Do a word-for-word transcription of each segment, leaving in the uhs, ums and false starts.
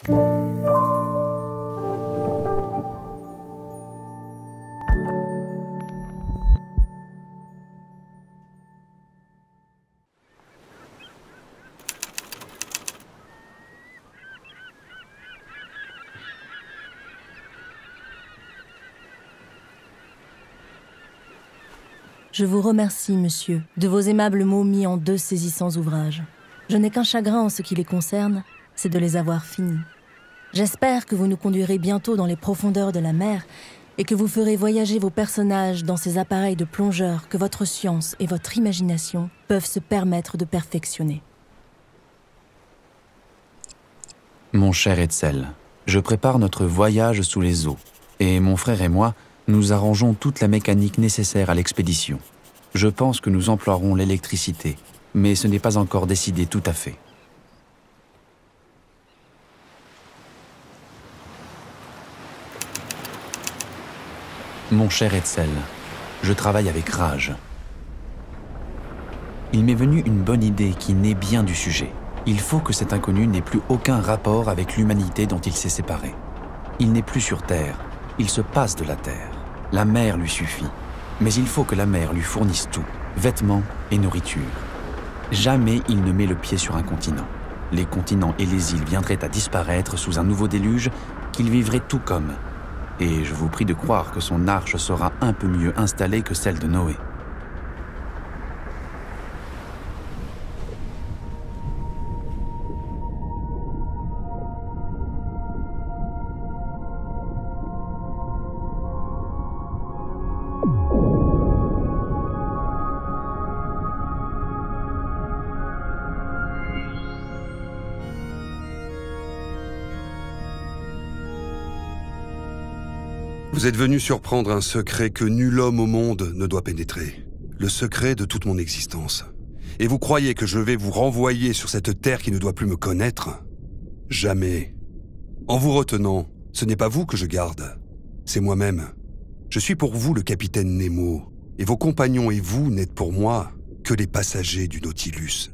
Je vous remercie, monsieur, de vos aimables mots mis en deux saisissants ouvrages. Je n'ai qu'un chagrin en ce qui les concerne, c'est de les avoir finis. J'espère que vous nous conduirez bientôt dans les profondeurs de la mer et que vous ferez voyager vos personnages dans ces appareils de plongeurs que votre science et votre imagination peuvent se permettre de perfectionner. Mon cher Hetzel, je prépare notre voyage sous les eaux, et mon frère et moi, nous arrangeons toute la mécanique nécessaire à l'expédition. Je pense que nous emploierons l'électricité, mais ce n'est pas encore décidé tout à fait. Mon cher Hetzel, je travaille avec rage. Il m'est venu une bonne idée qui naît bien du sujet. Il faut que cet inconnu n'ait plus aucun rapport avec l'humanité dont il s'est séparé. Il n'est plus sur Terre, il se passe de la Terre. La mer lui suffit, mais il faut que la mer lui fournisse tout, vêtements et nourriture. Jamais il ne met le pied sur un continent. Les continents et les îles viendraient à disparaître sous un nouveau déluge qu'il vivrait tout comme. Et je vous prie de croire que son arche sera un peu mieux installée que celle de Noé. Vous êtes venu surprendre un secret que nul homme au monde ne doit pénétrer. Le secret de toute mon existence. Et vous croyez que je vais vous renvoyer sur cette terre qui ne doit plus me connaître? Jamais. En vous retenant, ce n'est pas vous que je garde, c'est moi-même. Je suis pour vous le capitaine Nemo, et vos compagnons et vous n'êtes pour moi que les passagers du Nautilus.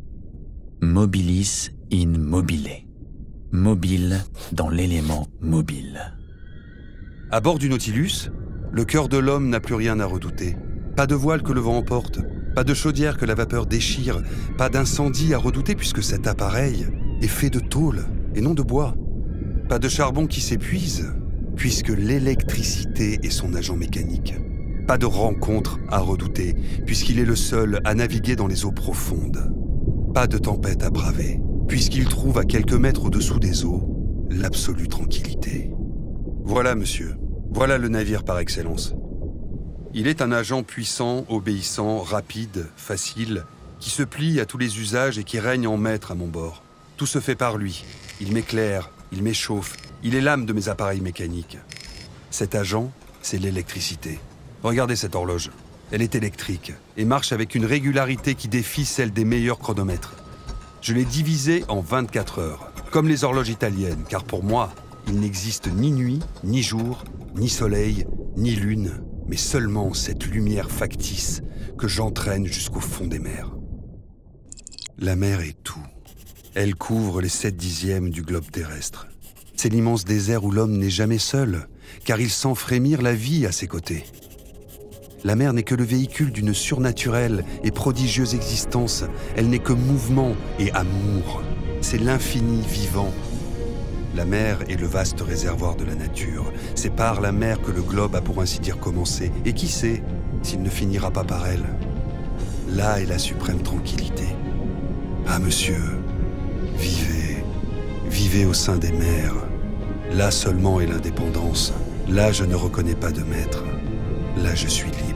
Mobilis in mobile. Mobile dans l'élément mobile. À bord du Nautilus, le cœur de l'homme n'a plus rien à redouter. Pas de voile que le vent emporte, pas de chaudière que la vapeur déchire, pas d'incendie à redouter puisque cet appareil est fait de tôle et non de bois. Pas de charbon qui s'épuise, puisque l'électricité est son agent mécanique. Pas de rencontre à redouter, puisqu'il est le seul à naviguer dans les eaux profondes. Pas de tempête à braver, puisqu'il trouve à quelques mètres au-dessous des eaux l'absolue tranquillité. Voilà, monsieur. Voilà le navire par excellence. Il est un agent puissant, obéissant, rapide, facile, qui se plie à tous les usages et qui règne en maître à mon bord. Tout se fait par lui. Il m'éclaire, il m'échauffe, il est l'âme de mes appareils mécaniques. Cet agent, c'est l'électricité. Regardez cette horloge. Elle est électrique et marche avec une régularité qui défie celle des meilleurs chronomètres. Je l'ai divisée en vingt-quatre heures, comme les horloges italiennes, car pour moi, il n'existe ni nuit, ni jour, ni soleil, ni lune, mais seulement cette lumière factice que j'entraîne jusqu'au fond des mers. La mer est tout. Elle couvre les sept dixièmes du globe terrestre. C'est l'immense désert où l'homme n'est jamais seul, car il sent frémir la vie à ses côtés. La mer n'est que le véhicule d'une surnaturelle et prodigieuse existence. Elle n'est que mouvement et amour. C'est l'infini vivant. La mer est le vaste réservoir de la nature. C'est par la mer que le globe a pour ainsi dire commencé. Et qui sait s'il ne finira pas par elle? Là est la suprême tranquillité. Ah, monsieur, vivez, vivez au sein des mers. Là seulement est l'indépendance. Là, je ne reconnais pas de maître. Là, je suis libre.